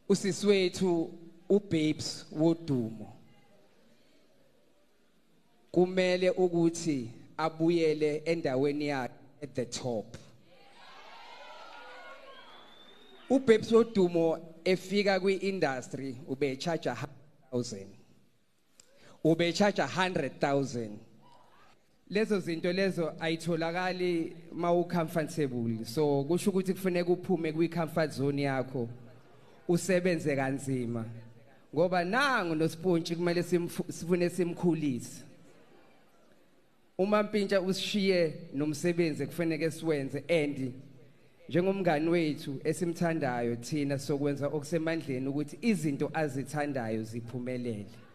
usiswethu uBabes wodumo kumele ukuthi abuyele endaweni yakhe at the top. uBabes wodumo efika kwi-industry ube charge 100,000 ube charge 100,000. Lezo zinto lezo ayitholakali mawu comfortable, so kusho ukuthi kufanele uphume kwi-comfort zone yakho usebenze kanzima ngoba nangu noSpontshi kumele sifune simkhulise. Mampintsha usishiye nomsebenzi kufanele siwenze, and njengomngani wethu esimthandayo thina sokwenza okusemandleni ukuthi izinto azithandayo ziphumelele.